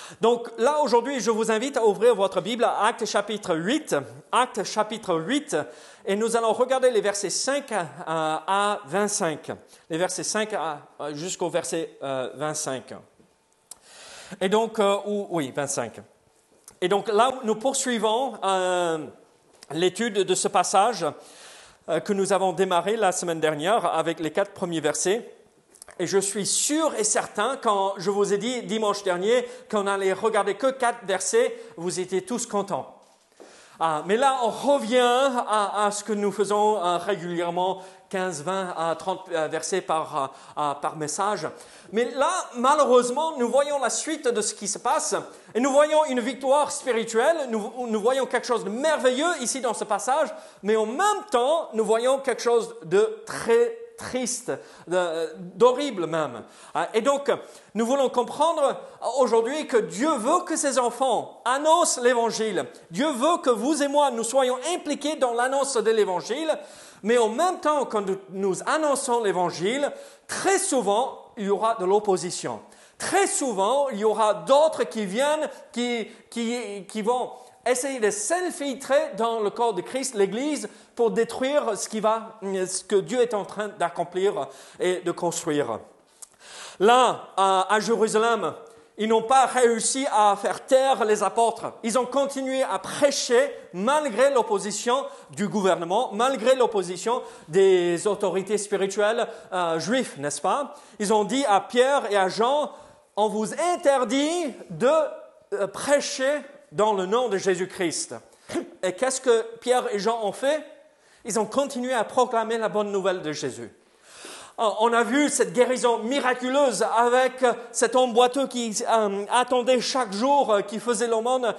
Donc là, aujourd'hui, je vous invite à ouvrir votre Bible à Actes chapitre 8. Actes chapitre 8, et nous allons regarder les versets 5 à 25. Les versets 5 jusqu'au verset 25. Et donc, 25. Et donc là, nous poursuivons l'étude de ce passage que nous avons démarré la semaine dernière avec les 4 premiers versets. Et je suis sûr et certain, quand je vous ai dit dimanche dernier qu'on allait regarder que 4 versets, vous étiez tous contents. Mais là, on revient à ce que nous faisons régulièrement, 15, 20, 30 versets par message. Mais là, malheureusement, nous voyons la suite de ce qui se passe et nous voyons une victoire spirituelle, nous voyons quelque chose de merveilleux ici dans ce passage, mais en même temps, nous voyons quelque chose de très triste, d'horrible même. Et donc, nous voulons comprendre aujourd'hui que Dieu veut que ses enfants annoncent l'Évangile. Dieu veut que vous et moi, nous soyons impliqués dans l'annonce de l'Évangile, mais en même temps, quand nous annonçons l'Évangile, très souvent, il y aura de l'opposition. Très souvent, il y aura d'autres qui viennent, qui vont essayer de s'infiltrer dans le corps de Christ, l'Église, pour détruire ce que Dieu est en train d'accomplir et de construire. Là, à Jérusalem, ils n'ont pas réussi à faire taire les apôtres. Ils ont continué à prêcher malgré l'opposition du gouvernement, malgré l'opposition des autorités spirituelles juives, n'est-ce pas? Ils ont dit à Pierre et à Jean, on vous interdit de prêcher dans le nom de Jésus-Christ. Et qu'est-ce que Pierre et Jean ont fait? Ils ont continué à proclamer la bonne nouvelle de Jésus. On a vu cette guérison miraculeuse avec cet homme boiteux qui attendait chaque jour, qui faisait l'aumône,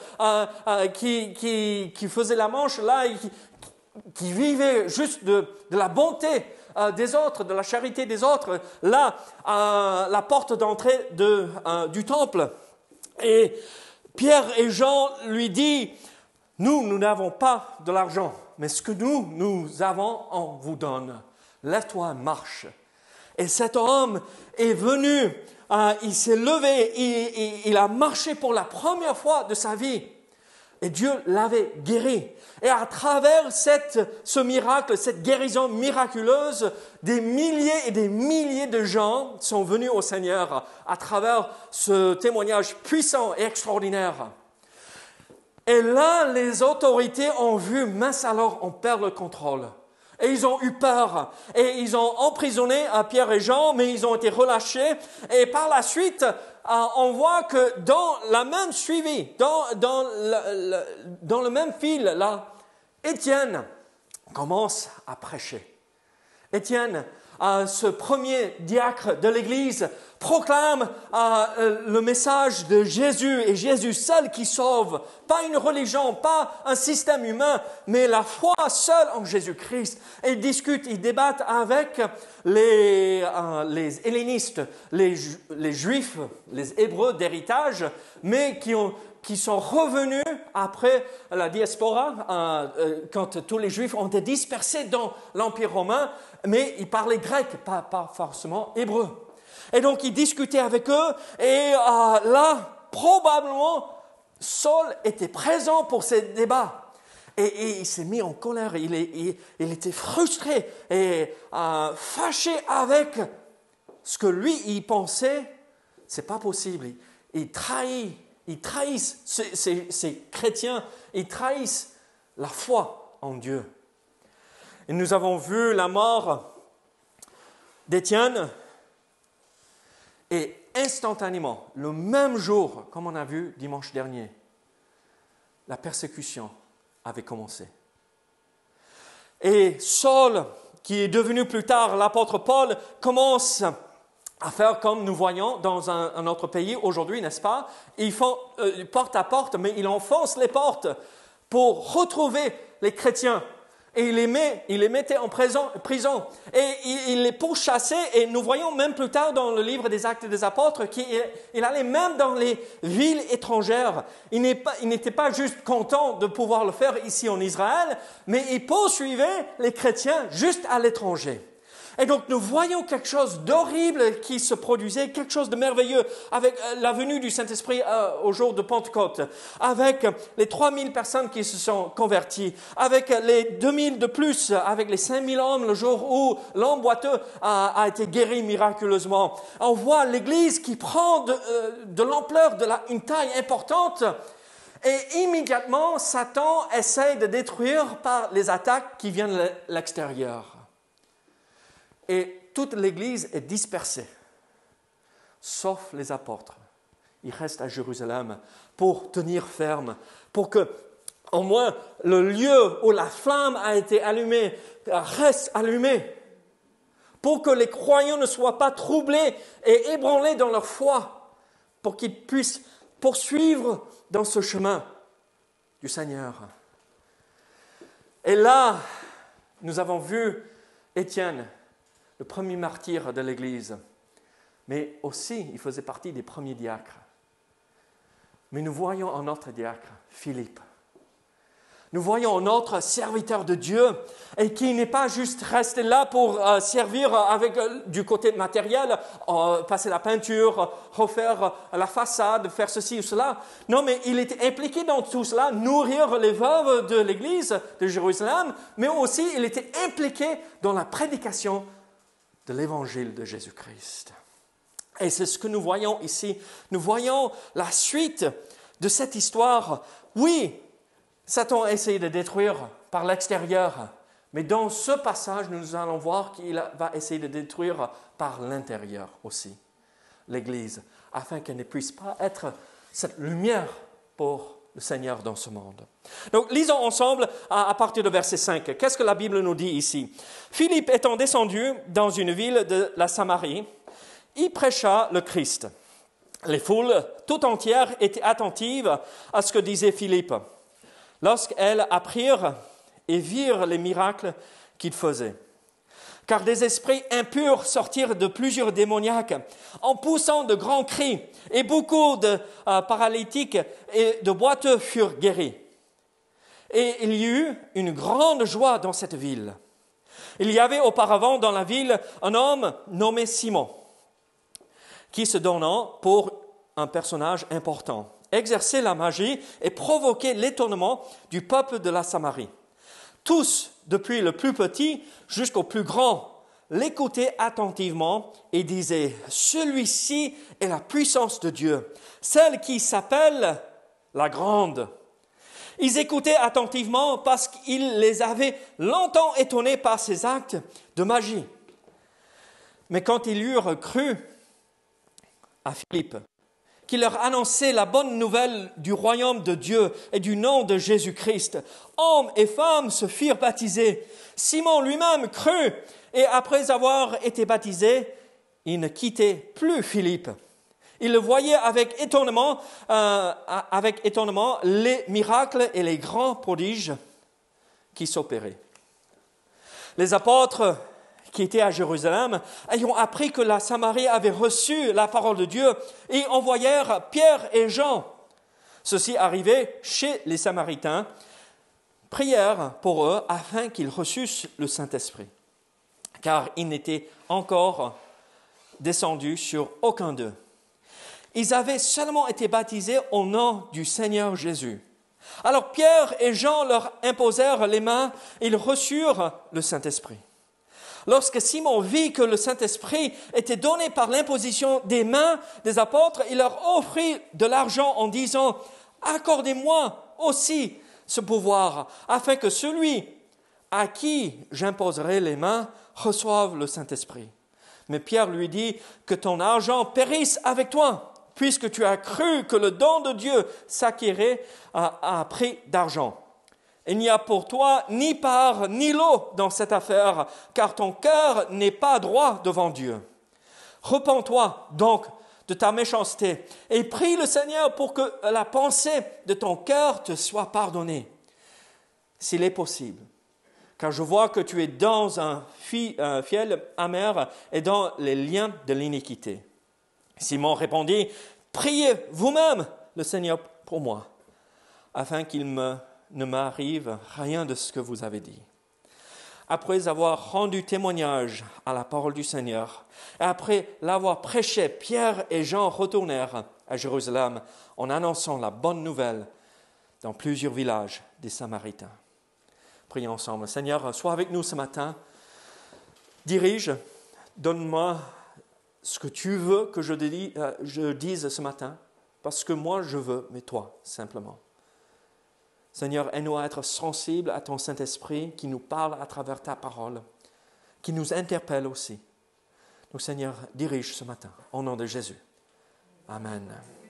qui faisait la manche, là, qui vivait juste de la bonté des autres, de la charité des autres, là, à la porte d'entrée du temple. Et Pierre et Jean lui disent, nous n'avons pas de l'argent, mais ce que nous avons, on vous donne. Lève-toi, marche. Et cet homme est venu, il s'est levé, il a marché pour la première fois de sa vie. Et Dieu l'avait guéri. Et à travers ce miracle, cette guérison miraculeuse, des milliers et des milliers de gens sont venus au Seigneur à travers ce témoignage puissant et extraordinaire. Et là, les autorités ont vu, mince alors, on perd le contrôle. Et ils ont eu peur. Et ils ont emprisonné Pierre et Jean, mais ils ont été relâchés. Et par la suite, on voit que dans la même suivi, dans le même fil, là, Étienne commence à prêcher. Étienne, ce premier diacre de l'Église, proclame le message de Jésus et Jésus seul qui sauve. Pas une religion, pas un système humain, mais la foi seule en Jésus-Christ. Et ils discutent, ils débattent avec les hellénistes, les juifs, les hébreux d'héritage, mais qui sont revenus après la diaspora, quand tous les juifs ont été dispersés dans l'Empire romain, mais ils parlaient grec, pas forcément hébreu. Et donc, il discutait avec eux, et là, probablement, Saul était présent pour ces débats. Et il s'est mis en colère, il était frustré et fâché avec ce que lui, il pensait, c'est pas possible. Ils trahissent ces chrétiens, ils trahissent la foi en Dieu. Et nous avons vu la mort d'Étienne, et instantanément, le même jour, comme on a vu dimanche dernier, la persécution avait commencé. Et Saul, qui est devenu plus tard l'apôtre Paul, commence à faire comme nous voyons dans un autre pays aujourd'hui, n'est-ce pas? Ils font porte à porte, mais ils enfoncent les portes pour retrouver les chrétiens. Et il les mettait en prison. Et il les pourchassait. Et nous voyons même plus tard dans le livre des Actes des Apôtres qu'il allait même dans les villes étrangères. Il n'était pas juste content de pouvoir le faire ici en Israël, mais il poursuivait les chrétiens juste à l'étranger. Et donc nous voyons quelque chose d'horrible qui se produisait, quelque chose de merveilleux avec la venue du Saint-Esprit au jour de Pentecôte, avec les 3000 personnes qui se sont converties, avec les 2000 de plus, avec les 5000 hommes le jour où l'homme boiteux a été guéri miraculeusement. On voit l'Église qui prend de l'ampleur, une taille importante. Et immédiatement, Satan essaie de détruire par les attaques qui viennent de l'extérieur. Et toute l'Église est dispersée, sauf les apôtres. Ils restent à Jérusalem pour tenir ferme, pour que, au moins, le lieu où la flamme a été allumée reste allumé, pour que les croyants ne soient pas troublés et ébranlés dans leur foi, pour qu'ils puissent poursuivre dans ce chemin du Seigneur. Et là, nous avons vu Étienne, le premier martyr de l'Église, mais aussi il faisait partie des premiers diacres. Mais nous voyons un autre diacre, Philippe. Nous voyons un autre serviteur de Dieu et qui n'est pas juste resté là pour servir avec du côté matériel, passer la peinture, refaire la façade, faire ceci ou cela. Non, mais il était impliqué dans tout cela, nourrir les veuves de l'église de Jérusalem, mais aussi il était impliqué dans la prédication de l'évangile de Jésus-Christ. Et c'est ce que nous voyons ici. Nous voyons la suite de cette histoire. Oui, Satan a essayé de détruire par l'extérieur, mais dans ce passage, nous allons voir qu'il va essayer de détruire par l'intérieur aussi, l'Église, afin qu'elle ne puisse pas être cette lumière pour le Seigneur dans ce monde. Donc, lisons ensemble à partir de verset 5. Qu'est-ce que la Bible nous dit ici? Philippe étant descendu dans une ville de la Samarie, il prêcha le Christ. Les foules tout entières étaient attentives à ce que disait Philippe, lorsqu'elles apprirent et virent les miracles qu'il faisait. Car des esprits impurs sortirent de plusieurs démoniaques en poussant de grands cris, et beaucoup de paralytiques et de boiteux furent guéris. Et il y eut une grande joie dans cette ville. Il y avait auparavant dans la ville un homme nommé Simon, qui se donnant pour un personnage important, exerçait la magie et provoquait l'étonnement du peuple de la Samarie. Tous, depuis le plus petit jusqu'au plus grand, l'écoutaient attentivement et disaient « Celui-ci est la puissance de Dieu, celle qui s'appelle la Grande ». Ils écoutaient attentivement parce qu'il les avait longtemps étonnés par ses actes de magie. Mais quand ils eurent cru à Philippe, qui leur annonçait la bonne nouvelle du royaume de Dieu et du nom de Jésus-Christ, hommes et femmes se firent baptiser. Simon lui-même crut, et après avoir été baptisé, il ne quittait plus Philippe. Il le voyait avec étonnement les miracles et les grands prodiges qui s'opéraient. Les apôtres qui étaient à Jérusalem, ayant appris que la Samarie avait reçu la parole de Dieu, et envoyèrent Pierre et Jean. Ceux-ci arrivés chez les Samaritains, prièrent pour eux afin qu'ils reçussent le Saint-Esprit, car il n'était encore descendu sur aucun d'eux. Ils avaient seulement été baptisés au nom du Seigneur Jésus. Alors Pierre et Jean leur imposèrent les mains, et ils reçurent le Saint-Esprit. Lorsque Simon vit que le Saint-Esprit était donné par l'imposition des mains des apôtres, il leur offrit de l'argent en disant « Accordez-moi aussi ce pouvoir, afin que celui à qui j'imposerai les mains reçoive le Saint-Esprit. » Mais Pierre lui dit « Que ton argent périsse avec toi, puisque tu as cru que le don de Dieu s'acquérait à prix d'argent. Il n'y a pour toi ni part ni lot dans cette affaire, car ton cœur n'est pas droit devant Dieu. Repens-toi donc de ta méchanceté et prie le Seigneur pour que la pensée de ton cœur te soit pardonnée, s'il est possible. Car je vois que tu es dans un fiel amer et dans les liens de l'iniquité. » Simon répondit, « Priez vous-même le Seigneur pour moi, afin qu'il ne m'arrive rien de ce que vous avez dit. » après avoir rendu témoignage à la parole du Seigneur, et après l'avoir prêché, Pierre et Jean retournèrent à Jérusalem en annonçant la bonne nouvelle dans plusieurs villages des Samaritains. Prions ensemble. Seigneur, sois avec nous ce matin. Dirige, donne-moi ce que tu veux que je dise ce matin, parce que moi je veux, mais toi, simplement. Seigneur, aide-nous à être sensibles à ton Saint-Esprit qui nous parle à travers ta parole, qui nous interpelle aussi. Donc Seigneur, dirige ce matin, au nom de Jésus. Amen.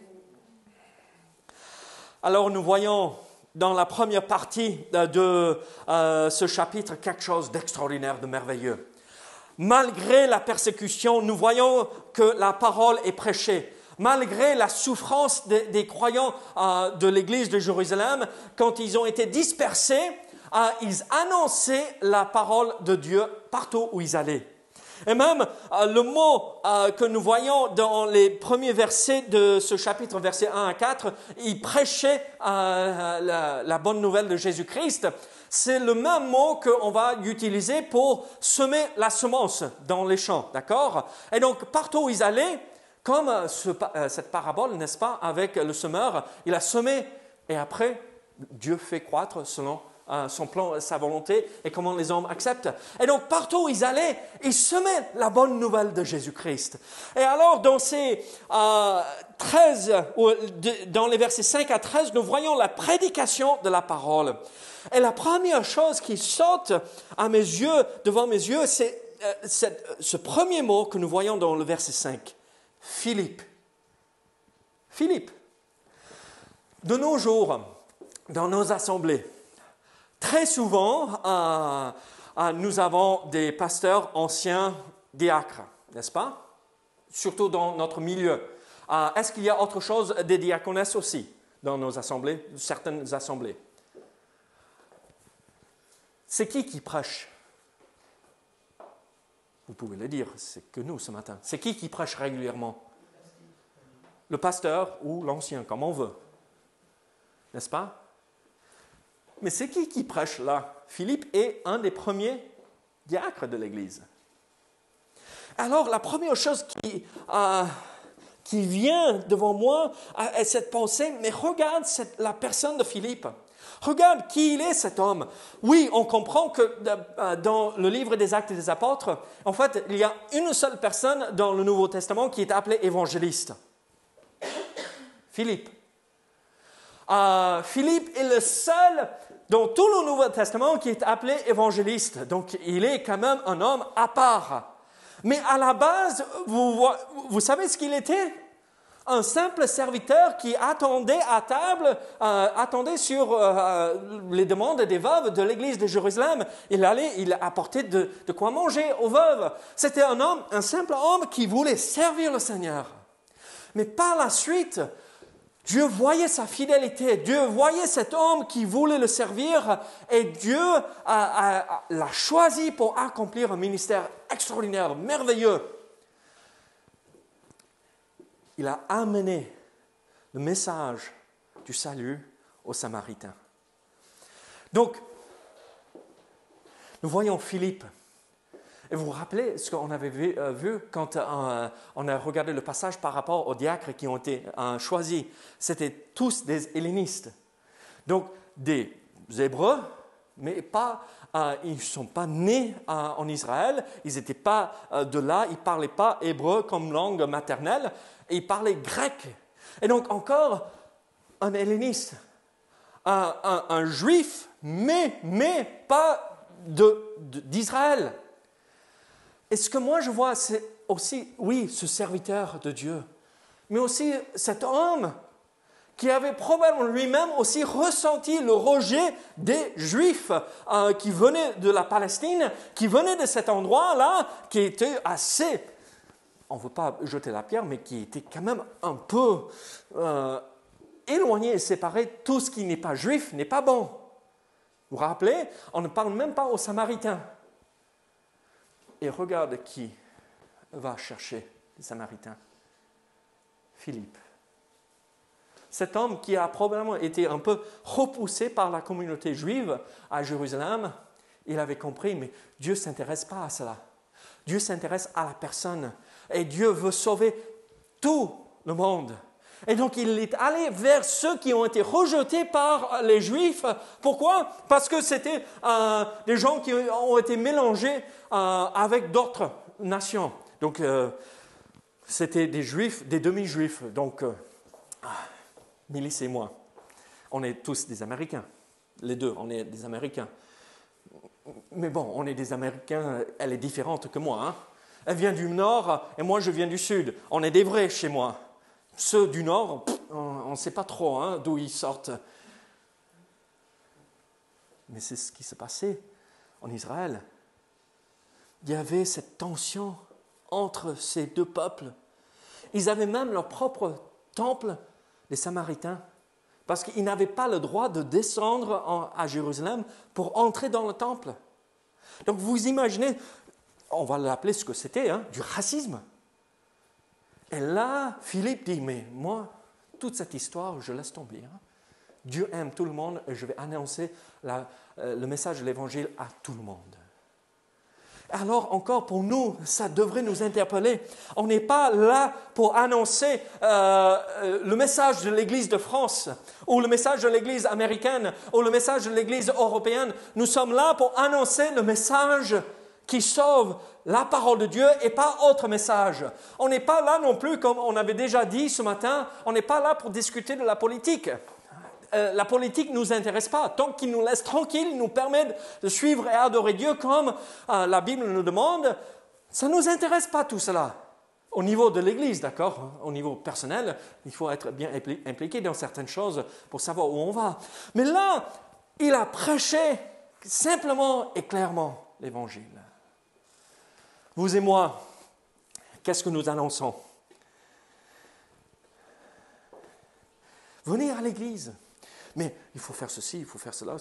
Alors nous voyons dans la première partie de ce chapitre quelque chose d'extraordinaire, de merveilleux. Malgré la persécution, nous voyons que la parole est prêchée. Malgré la souffrance des croyants de l'église de Jérusalem, quand ils ont été dispersés, ils annonçaient la parole de Dieu partout où ils allaient. Et même le mot que nous voyons dans les premiers versets de ce chapitre, versets 1 à 4, ils prêchaient la bonne nouvelle de Jésus-Christ. C'est le même mot qu'on va utiliser pour semer la semence dans les champs, d'accord? Et donc, partout où ils allaient, comme cette parabole, n'est-ce pas, avec le semeur, il a semé et après, Dieu fait croître selon son plan, sa volonté et comment les hommes acceptent. Et donc, partout où ils allaient, ils semaient la bonne nouvelle de Jésus-Christ. Et alors, dans ces 13, dans les versets 5 à 13, nous voyons la prédication de la parole. Et la première chose qui saute à mes yeux, devant mes yeux, c'est ce premier mot que nous voyons dans le verset 5. Philippe. Philippe. De nos jours, dans nos assemblées, très souvent, nous avons des pasteurs anciens diacres, n'est-ce pas? Surtout dans notre milieu. Est-ce qu'il y a autre chose des diaconesses aussi dans nos assemblées, certaines assemblées? C'est qui prêche? Vous pouvez le dire, c'est que nous ce matin. C'est qui prêche régulièrement? Le pasteur ou l'ancien, comme on veut. N'est-ce pas? Mais c'est qui prêche là? Philippe est un des premiers diacres de l'Église. Alors, la première chose qui vient devant moi est cette pensée, mais regarde la personne de Philippe. Regarde qui il est, cet homme. Oui, on comprend que dans le livre des Actes des Apôtres, en fait, il y a une seule personne dans le Nouveau Testament qui est appelée évangéliste. Philippe. Philippe est le seul dans tout le Nouveau Testament qui est appelé évangéliste. Donc, il est quand même un homme à part. Mais à la base, vous savez ce qu'il était? Un simple serviteur qui attendait à table, attendait sur les demandes des veuves de l'église de Jérusalem. Il apportait de quoi manger aux veuves. C'était un simple homme qui voulait servir le Seigneur. Mais par la suite, Dieu voyait sa fidélité, Dieu voyait cet homme qui voulait le servir et Dieu l'a choisi pour accomplir un ministère extraordinaire, merveilleux. Il a amené le message du salut aux Samaritains. Donc, nous voyons Philippe. Et vous vous rappelez ce qu'on avait vu quand on a regardé le passage par rapport aux diacres qui ont été choisis. C'était tous des hellénistes. Donc, des Hébreux, mais ils ne sont pas nés en Israël. Ils n'étaient pas de là. Ils ne parlaient pas hébreu comme langue maternelle. Et ils parlaient grec. Et donc, encore un helléniste, un juif, mais pas d'Israël. Et ce que moi je vois, c'est aussi, oui, ce serviteur de Dieu, mais aussi cet homme qui avait probablement lui-même aussi ressenti le rejet des Juifs qui venaient de la Palestine, qui venaient de cet endroit-là, qui était assez, on ne veut pas jeter la pierre, mais qui était quand même un peu éloigné et séparé. Tout ce qui n'est pas juif n'est pas bon. Vous vous rappelez, on ne parle même pas aux Samaritains. Et regarde qui va chercher les Samaritains. Philippe. Cet homme qui a probablement été un peu repoussé par la communauté juive à Jérusalem, Il avait compris, mais Dieu ne s'intéresse pas à cela. Dieu s'intéresse à la personne. Et Dieu veut sauver tout le monde. Et donc, il est allé vers ceux qui ont été rejetés par les Juifs. Pourquoi? Parce que c'était des gens qui ont été mélangés avec d'autres nations. Donc, c'était des Juifs, des demi-Juifs. Donc, Milice et moi, on est tous des Américains. Les deux, on est des Américains. Mais bon, on est des Américains, elle est différente que moi. Hein? Elle vient du Nord et moi je viens du Sud. On est des vrais chez moi. Ceux du Nord, on ne sait pas trop hein, d'où ils sortent. Mais c'est ce qui se passait en Israël. Il y avait cette tension entre ces deux peuples. Ils avaient même leur propre temple, les Samaritains, parce qu'ils n'avaient pas le droit de descendre à Jérusalem pour entrer dans le temple. Donc vous imaginez, on va l'appeler ce que c'était, hein, du racisme. Et là, Philippe dit, mais moi, toute cette histoire, je laisse tomber. Hein. Dieu aime tout le monde et je vais annoncer le message de l'Évangile à tout le monde. Alors encore pour nous, ça devrait nous interpeller. On n'est pas là pour annoncer le message de l'Église de France ou le message de l'Église américaine ou le message de l'Église européenne. Nous sommes là pour annoncer le message qui sauve la parole de Dieu et pas autre message. On n'est pas là non plus, comme on avait déjà dit ce matin, on n'est pas là pour discuter de la politique. La politique ne nous intéresse pas. Tant qu'il nous laisse tranquilles, il nous permet de suivre et adorer Dieu comme la Bible nous demande, ça ne nous intéresse pas tout cela. Au niveau de l'Église, d'accord? Au niveau personnel, il faut être bien impliqué dans certaines choses pour savoir où on va. Mais là, il a prêché simplement et clairement l'Évangile. Vous et moi, qu'est-ce que nous annonçons? Venez à l'Église. Mais il faut faire ceci, il faut faire cela.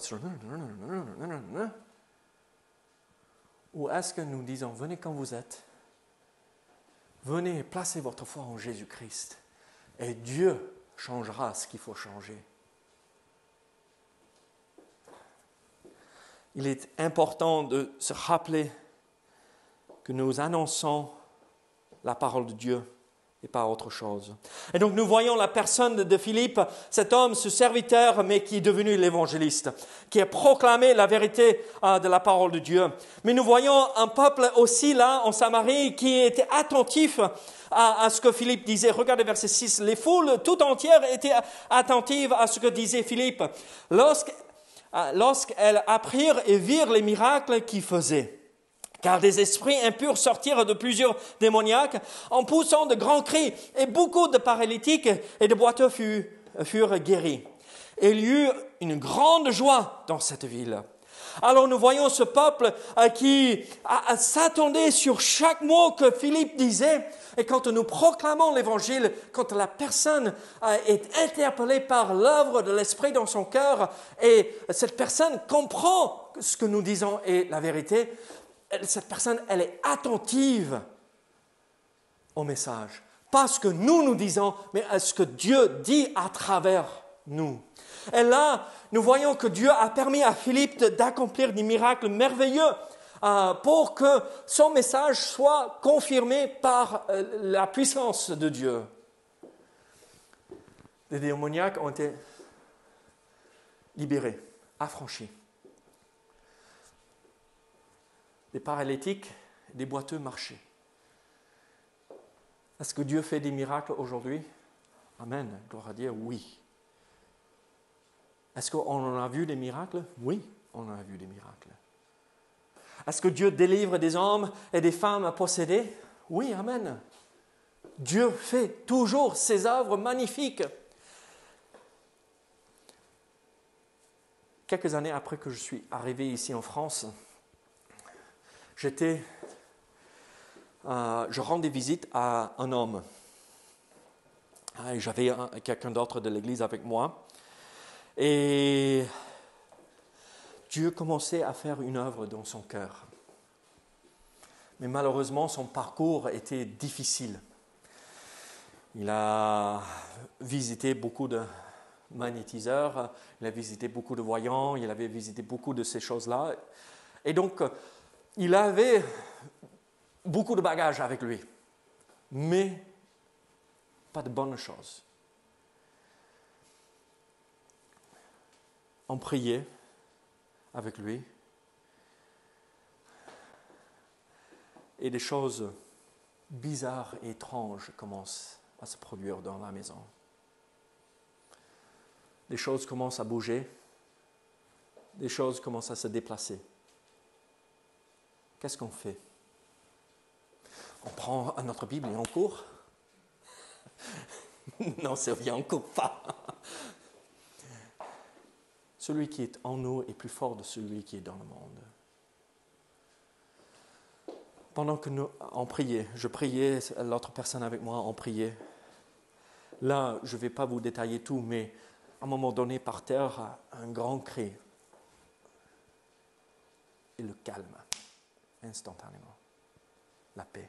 Ou est-ce que nous disons, venez quand vous êtes, venez placez votre foi en Jésus-Christ et Dieu changera ce qu'il faut changer. Il est important de se rappeler que nous annonçons la parole de Dieu et pas autre chose. Et donc nous voyons la personne de Philippe, cet homme, ce serviteur, mais qui est devenu l'évangéliste, qui a proclamé la vérité de la parole de Dieu. Mais nous voyons un peuple aussi là, en Samarie, qui était attentif à ce que Philippe disait. Regardez verset 6. Les foules tout entières étaient attentives à ce que disait Philippe lorsqu'elles apprirent et virent les miracles qu'il faisait. Car des esprits impurs sortirent de plusieurs démoniaques en poussant de grands cris, et beaucoup de paralytiques et de boiteux furent guéris. Et il y eut une grande joie dans cette ville. Alors nous voyons ce peuple qui s'attendait sur chaque mot que Philippe disait. Et quand nous proclamons l'Évangile, quand la personne est interpellée par l'œuvre de l'Esprit dans son cœur, et cette personne comprend ce que nous disons est la vérité, cette personne, elle est attentive au message. Pas ce que nous disons, mais à ce que Dieu dit à travers nous. Et là, nous voyons que Dieu a permis à Philippe d'accomplir des miracles merveilleux pour que son message soit confirmé par la puissance de Dieu. Les démoniaques ont été libérés, affranchis. Des paralytiques, des boiteux marchaient. Est-ce que Dieu fait des miracles aujourd'hui? Amen. Gloire à Dieu, oui. Est-ce qu'on en a vu des miracles? Oui, on en a vu des miracles. Est-ce que Dieu délivre des hommes et des femmes possédés? Oui, amen. Dieu fait toujours ses œuvres magnifiques. Quelques années après que je suis arrivé ici en France, je rendais visite à un homme. J'avais quelqu'un d'autre de l'église avec moi. Et Dieu commençait à faire une œuvre dans son cœur. Mais malheureusement, son parcours était difficile. Il a visité beaucoup de magnétiseurs, il a visité beaucoup de voyants, il avait visité beaucoup de ces choses-là. Et donc, il avait beaucoup de bagages avec lui, mais pas de bonnes choses. On priait avec lui et des choses bizarres et étranges commencent à se produire dans la maison. Des choses commencent à bouger, des choses commencent à se déplacer. Qu'est-ce qu'on fait? On prend notre Bible et on court? Non, Sylvie, on ne court pas. Celui qui est en nous est plus fort de celui qui est dans le monde. Pendant que on priait, je priais, l'autre personne avec moi, on priait. Là, je ne vais pas vous détailler tout, mais à un moment donné, par terre, un grand cri. Et le calme, instantanément. La paix.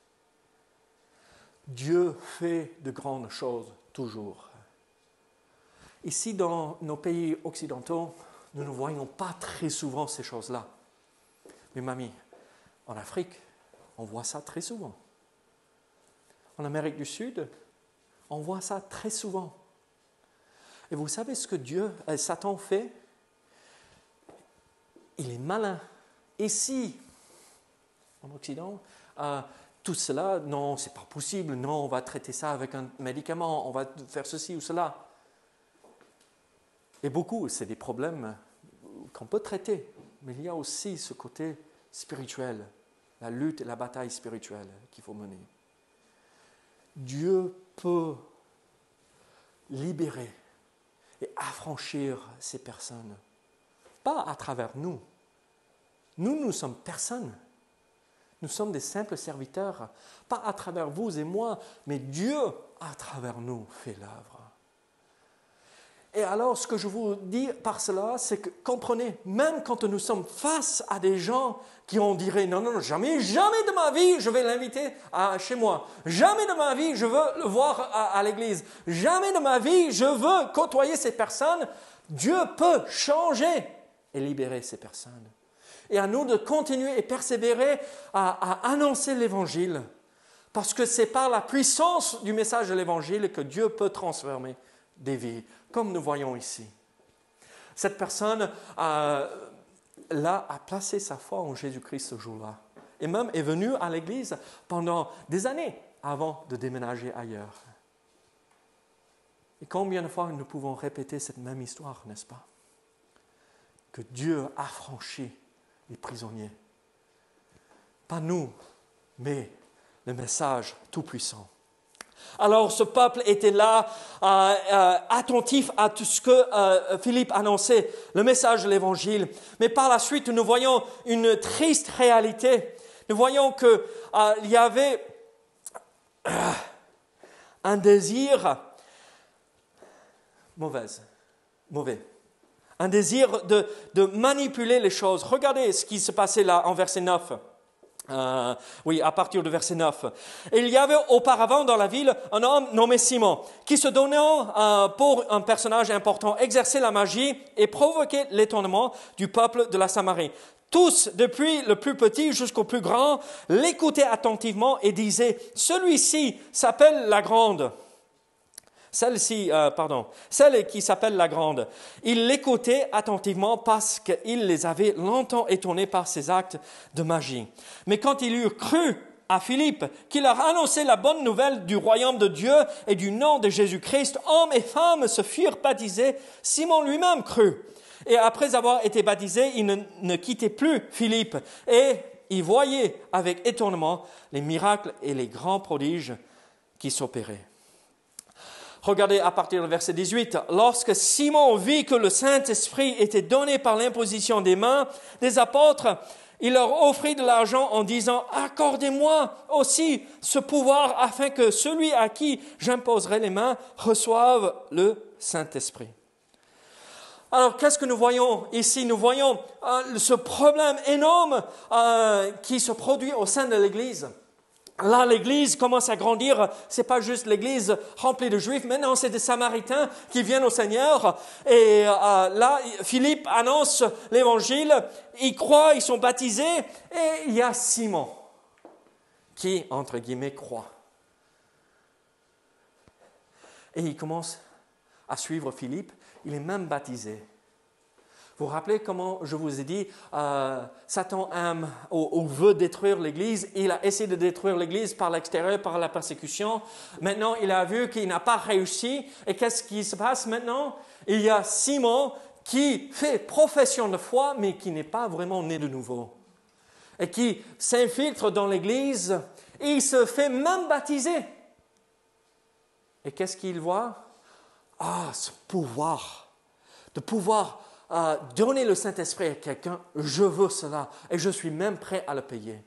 Dieu fait de grandes choses, toujours. Ici, dans nos pays occidentaux, nous ne voyons pas très souvent ces choses-là. Mais mamie, en Afrique, on voit ça très souvent. En Amérique du Sud, on voit ça très souvent. Et vous savez ce que Satan fait? Il est malin. Ici, en Occident, tout cela, non, ce n'est pas possible. Non, on va traiter ça avec un médicament. On va faire ceci ou cela. Et beaucoup, c'est des problèmes qu'on peut traiter. Mais il y a aussi ce côté spirituel, la lutte et la bataille spirituelle qu'il faut mener. Dieu peut libérer et affranchir ces personnes. Pas à travers nous. Nous ne sommes personne. Nous sommes des simples serviteurs. Pas à travers vous et moi, mais Dieu, à travers nous, fait l'œuvre. Et alors, ce que je vous dis par cela, c'est que, comprenez, même quand nous sommes face à des gens qui on dirait, non, jamais de ma vie, je vais l'inviter chez moi. Jamais de ma vie, je veux le voir à l'église. Jamais de ma vie, je veux côtoyer ces personnes. Dieu peut changer et libérer ces personnes. Et à nous de continuer et persévérer à annoncer l'Évangile. Parce que c'est par la puissance du message de l'Évangile que Dieu peut transformer des vies, comme nous voyons ici. Cette personne a placé sa foi en Jésus-Christ ce jour-là. Et même est venue à l'église pendant des années avant de déménager ailleurs. Et combien de fois nous pouvons répéter cette même histoire, n'est-ce pas? Que Dieu a franchi les prisonniers. Pas nous, mais le message tout-puissant. Alors ce peuple était là, attentif à tout ce que Philippe annonçait, le message de l'Évangile. Mais par la suite, nous voyons une triste réalité. Nous voyons qu'il y avait un désir mauvais. Un désir de manipuler les choses. Regardez ce qui se passait là en verset 9. À partir du verset 9. Il y avait auparavant dans la ville un homme nommé Simon, qui se donnant pour un personnage important, exerçait la magie et provoquait l'étonnement du peuple de la Samarie. Tous, depuis le plus petit jusqu'au plus grand, l'écoutaient attentivement et disaient « Celui-ci s'appelle la grande ». Celle qui s'appelle la grande. Il l'écoutait attentivement parce qu'il les avait longtemps étonnés par ses actes de magie. Mais quand il eut cru à Philippe, qui leur annonçait la bonne nouvelle du royaume de Dieu et du nom de Jésus-Christ, hommes et femmes se firent baptiser. Simon lui-même crut. Et après avoir été baptisé, il ne quittait plus Philippe. Et il voyait avec étonnement les miracles et les grands prodiges qui s'opéraient. Regardez à partir du verset 18. Lorsque Simon vit que le Saint-Esprit était donné par l'imposition des mains des apôtres, il leur offrit de l'argent en disant « Accordez-moi aussi ce pouvoir afin que celui à qui j'imposerai les mains reçoive le Saint-Esprit. » Alors, qu'est-ce que nous voyons ici? Nous voyons ce problème énorme qui se produit au sein de l'Église. là, l'Église commence à grandir. Ce n'est pas juste l'Église remplie de Juifs. Maintenant, c'est des Samaritains qui viennent au Seigneur. Et là, Philippe annonce l'Évangile. Ils croient, ils sont baptisés. Et il y a Simon qui, entre guillemets, croit. Et il commence à suivre Philippe. Il est même baptisé. Vous vous rappelez comment je vous ai dit, Satan aime ou veut détruire l'Église. Il a essayé de détruire l'Église par l'extérieur, par la persécution. Maintenant, il a vu qu'il n'a pas réussi. Et qu'est-ce qui se passe maintenant? Il y a Simon qui fait profession de foi, mais qui n'est pas vraiment né de nouveau. Et qui s'infiltre dans l'Église et il se fait même baptiser. Et qu'est-ce qu'il voit? Ce pouvoir, de pouvoir donner le Saint-Esprit à quelqu'un, je veux cela et je suis même prêt à le payer.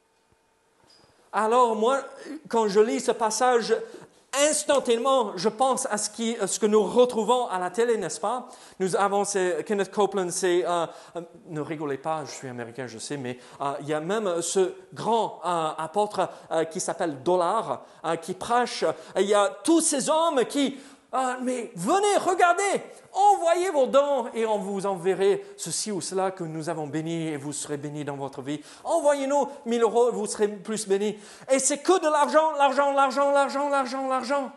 Alors moi, quand je lis ce passage, instantanément, je pense à ce que nous retrouvons à la télé, n'est-ce pas? Nous avons Kenneth Copeland, ne rigolez pas, je suis américain, je sais, mais il y a même ce grand apôtre qui s'appelle Dollar, qui prêche. Il y a tous ces hommes qui... mais venez, regardez, envoyez vos dons et on vous enverra ceci ou cela que nous avons béni et vous serez bénis dans votre vie. Envoyez-nous 1 000 € et vous serez plus bénis. Et c'est que de l'argent, l'argent, l'argent, l'argent, l'argent, l'argent.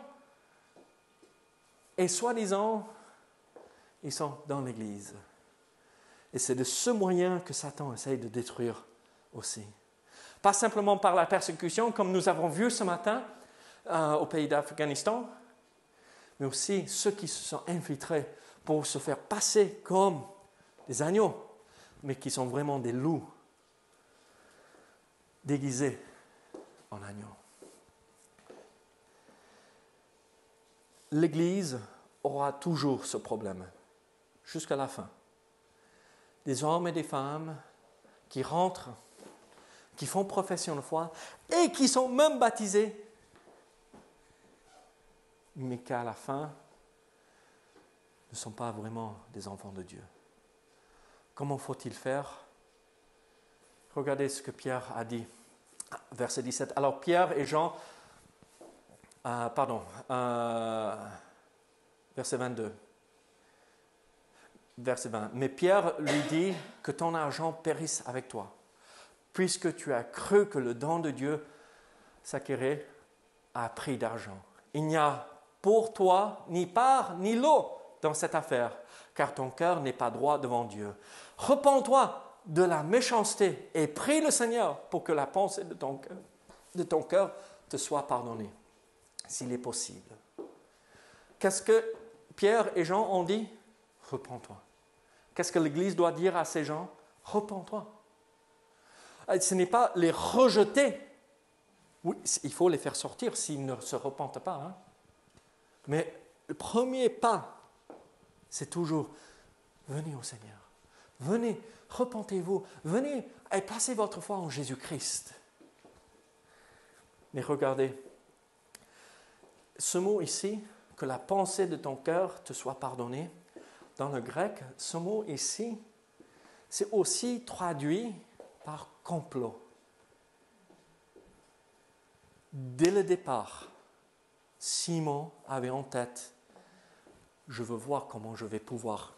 Et soi-disant, ils sont dans l'Église. Et c'est de ce moyen que Satan essaye de détruire aussi. Pas simplement par la persécution, comme nous avons vu ce matin au pays d'Afghanistan, mais aussi ceux qui se sont infiltrés pour se faire passer comme des agneaux, mais qui sont vraiment des loups déguisés en agneaux. L'Église aura toujours ce problème, jusqu'à la fin. Des hommes et des femmes qui rentrent, qui font profession de foi et qui sont même baptisés, mais qu'à la fin, ne sont pas vraiment des enfants de Dieu. Comment faut-il faire? Regardez ce que Pierre a dit, verset 17. Alors Pierre et Jean, verset 22. Verset 20. Mais Pierre lui dit que ton argent périsse avec toi, puisque tu as cru que le don de Dieu s'acquérait à prix d'argent. Il n'y a pour toi ni part ni lot dans cette affaire, car ton cœur n'est pas droit devant Dieu. Repens-toi de la méchanceté et prie le Seigneur pour que la pensée de ton cœur te soit pardonnée, s'il est possible. Qu'est-ce que Pierre et Jean ont dit? Repens-toi. Qu'est-ce que l'Église doit dire à ces gens? Repens-toi. Ce n'est pas les rejeter. Oui, il faut les faire sortir s'ils ne se repentent pas. Hein? Mais le premier pas, c'est toujours, venez au Seigneur. Venez, repentez-vous. Venez et placez votre foi en Jésus-Christ. Mais regardez, ce mot ici, que la pensée de ton cœur te soit pardonnée, dans le grec, ce mot ici, c'est aussi traduit par complot. Dès le départ, Simon avait en tête, je veux voir comment je vais pouvoir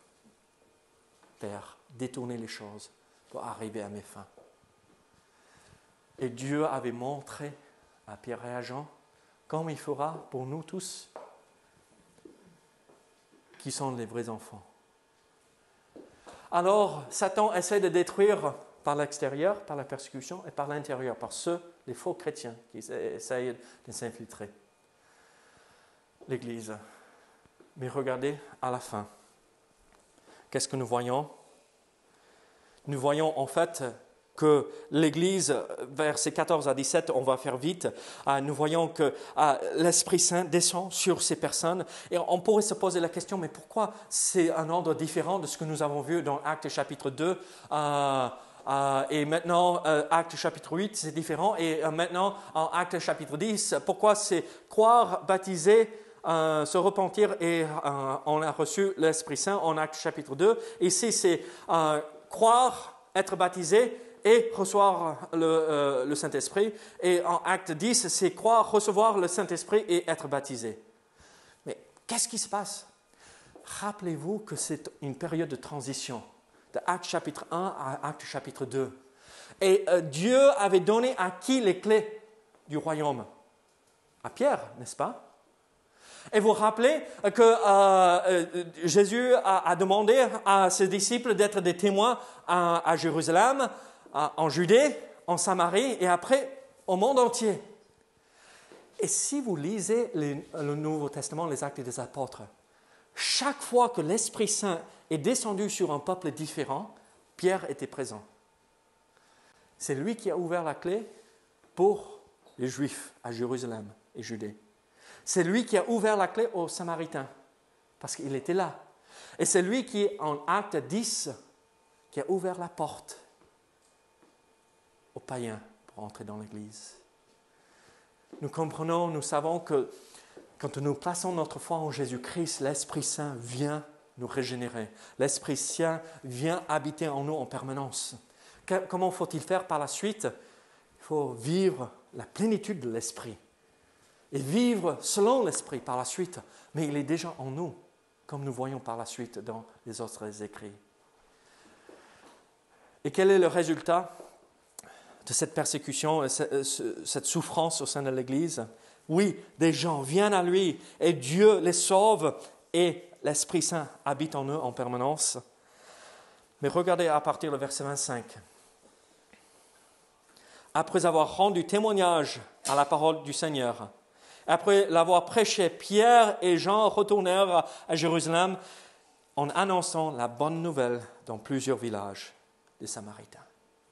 détourner les choses pour arriver à mes fins. Et Dieu avait montré à Pierre et à Jean, comme il fera pour nous tous, qui sont les vrais enfants. Alors, Satan essaie de détruire par l'extérieur, par la persécution, et par l'intérieur, par ceux, les faux chrétiens, qui essayent de s'infiltrer. L'Église. Mais regardez à la fin. Qu'est-ce que nous voyons? Nous voyons en fait que l'Église, versets 14 à 17, on va faire vite, nous voyons que l'Esprit Saint descend sur ces personnes. Et on pourrait se poser la question, mais pourquoi c'est un ordre différent de ce que nous avons vu dans Actes chapitre 2 et maintenant, Actes chapitre 8, c'est différent. Et maintenant, en Actes chapitre 10, pourquoi c'est croire, baptiser, se repentir et on a reçu l'Esprit Saint en Actes chapitre 2. Ici, c'est croire, être baptisé et recevoir le Saint-Esprit. Et en acte 10, c'est croire, recevoir le Saint-Esprit et être baptisé. Mais qu'est-ce qui se passe? Rappelez-vous que c'est une période de transition, de Acte chapitre 1 à Acte chapitre 2. Et Dieu avait donné à qui les clés du royaume? À Pierre, n'est-ce pas? Et vous rappelez que Jésus a demandé à ses disciples d'être des témoins à Jérusalem, en Judée, en Samarie et après au monde entier. Et si vous lisez le Nouveau Testament, les Actes des Apôtres, chaque fois que l'Esprit Saint est descendu sur un peuple différent, Pierre était présent. C'est lui qui a ouvert la clé pour les Juifs à Jérusalem et Judée. C'est lui qui a ouvert la clé aux Samaritains, parce qu'il était là. Et c'est lui qui, en Acte 10, qui a ouvert la porte aux païens pour entrer dans l'Église. Nous comprenons, nous savons que quand nous plaçons notre foi en Jésus-Christ, l'Esprit Saint vient nous régénérer. L'Esprit Saint vient habiter en nous en permanence. Comment faut-il faire par la suite? Il faut vivre la plénitude de l'Esprit et vivre selon l'Esprit par la suite. Mais il est déjà en nous, comme nous voyons par la suite dans les autres écrits. Et quel est le résultat de cette persécution, cette souffrance au sein de l'Église? Oui, des gens viennent à lui et Dieu les sauve et l'Esprit Saint habite en eux en permanence. Mais regardez à partir du verset 25. Après avoir rendu témoignage à la parole du Seigneur, après l'avoir prêché, Pierre et Jean retournèrent à Jérusalem en annonçant la bonne nouvelle dans plusieurs villages des Samaritains.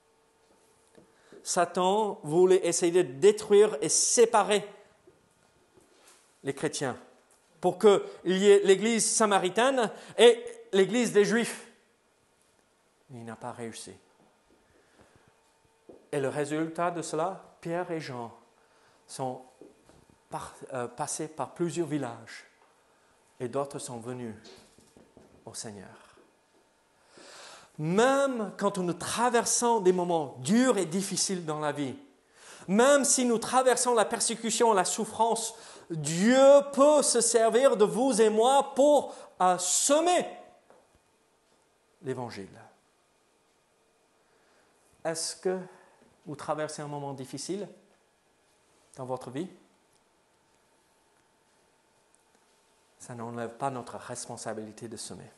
Satan voulait essayer de détruire et séparer les chrétiens pour qu'il y ait l'église samaritaine et l'église des Juifs. Mais il n'a pas réussi. Et le résultat de cela, Pierre et Jean sont passés par plusieurs villages et d'autres sont venus au Seigneur. Même quand nous traversons des moments durs et difficiles dans la vie, même si nous traversons la persécution, la souffrance, Dieu peut se servir de vous et moi pour semer l'Évangile. Est-ce que vous traversez un moment difficile dans votre vie? Ça n'enlève pas notre responsabilité de semer.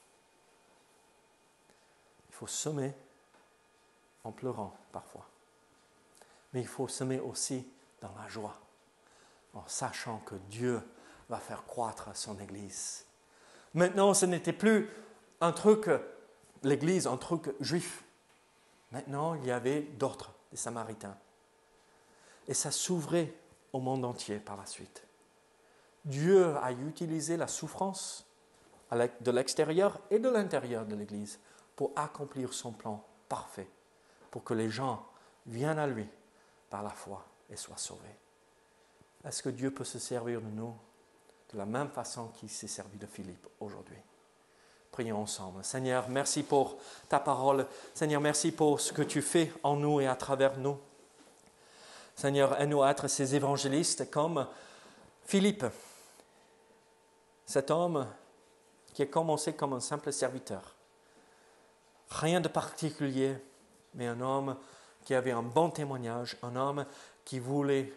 Il faut semer en pleurant parfois. Mais il faut semer aussi dans la joie, en sachant que Dieu va faire croître son Église. Maintenant, ce n'était plus un truc, l'Église, un truc juif. Maintenant, il y avait d'autres, des Samaritains. Et ça s'ouvrait au monde entier par la suite. Dieu a utilisé la souffrance de l'extérieur et de l'intérieur de l'Église pour accomplir son plan parfait, pour que les gens viennent à lui par la foi et soient sauvés. Est-ce que Dieu peut se servir de nous de la même façon qu'il s'est servi de Philippe aujourd'hui? Prions ensemble. Seigneur, merci pour ta parole. Seigneur, merci pour ce que tu fais en nous et à travers nous. Seigneur, aide-nous à être ces évangélistes comme Philippe, cet homme qui a commencé comme un simple serviteur. Rien de particulier, mais un homme qui avait un bon témoignage, un homme qui voulait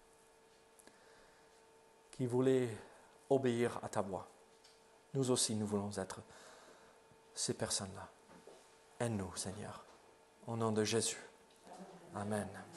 obéir à ta voix. Nous aussi, nous voulons être ces personnes-là. Aide-nous, Seigneur, au nom de Jésus. Amen.